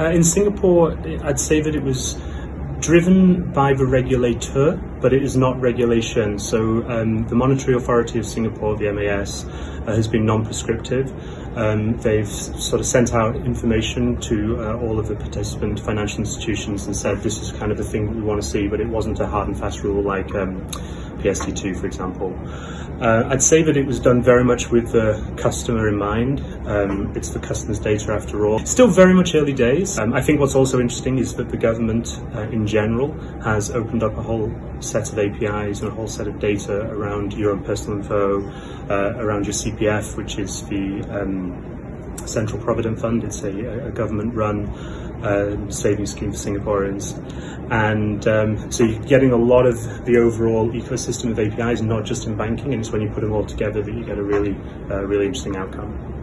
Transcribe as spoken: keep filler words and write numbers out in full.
Uh, in Singapore, I'd say that it was driven by the regulator, but it is not regulation. So um, the Monetary Authority of Singapore, the M A S, uh, has been non-prescriptive. Um, they've sort of sent out information to uh, all of the participant financial institutions and said this is kind of the thing that we want to see, but it wasn't a hard and fast rule like um, P S T two, for example. Uh, I'd say that it was done very much with the customer in mind. Um, it's the customer's data after all. Still very much early days. Um, I think what's also interesting is that the government uh, in general has opened up a whole set of A P Is and a whole set of data around your own personal info, uh, around your C P F, which is the um, Central Provident Fund. It's a, a government-run uh, savings scheme for Singaporeans. And um, so you're getting a lot of the overall ecosystem of A P Is, not just in banking, and it's when you put them all together that you get a really, uh, really interesting outcome.